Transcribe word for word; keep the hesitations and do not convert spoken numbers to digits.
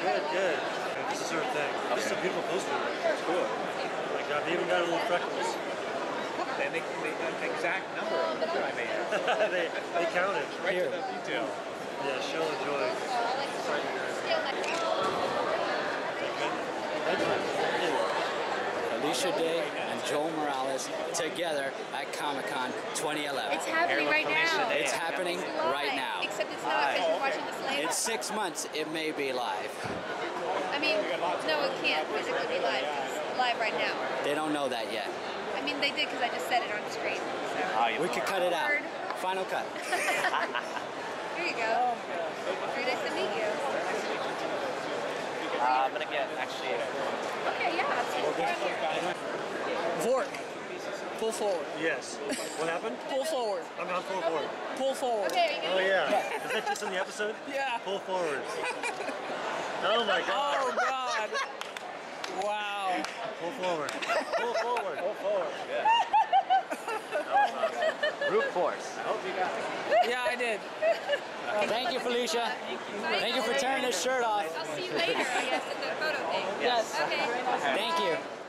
Good, good. This is her thing. This is a beautiful poster. It's cool. Oh my god, they even got a little freckles. They make the exact number of the I made. they, they counted. Right to the detail. Yeah, show and joy. Sorry, you guys. Alicia Day and Joel Morales together at Comic Con twenty eleven. It's happening right now. It's happening right now. Except it's not because you're watching this later. In six months, it may be live. I mean, no, it can't physically be live. It's live right now. They don't know that yet. I mean, they did because I just said it on the screen. So. We could cut it out. Final cut. Here you go. Very nice to meet you. Uh, I'm gonna get actually. Okay, yeah. I'll see you down here. Vork. Pull forward. Yes. What happened? Pull forward. I'm on full forward. Pull forward. Okay, Oh yeah. Is that just in the episode? Yeah. Pull forward. Oh my god. Oh God. Wow. Pull forward. Pull forward. Go forward. Yeah. Brute force. I hope you got it. Yeah, I did. Thank you, Felicia. Thank you for tearing this shirt off. I'll see you later, I guess, at the photo thing. Yes. Okay. Thank you.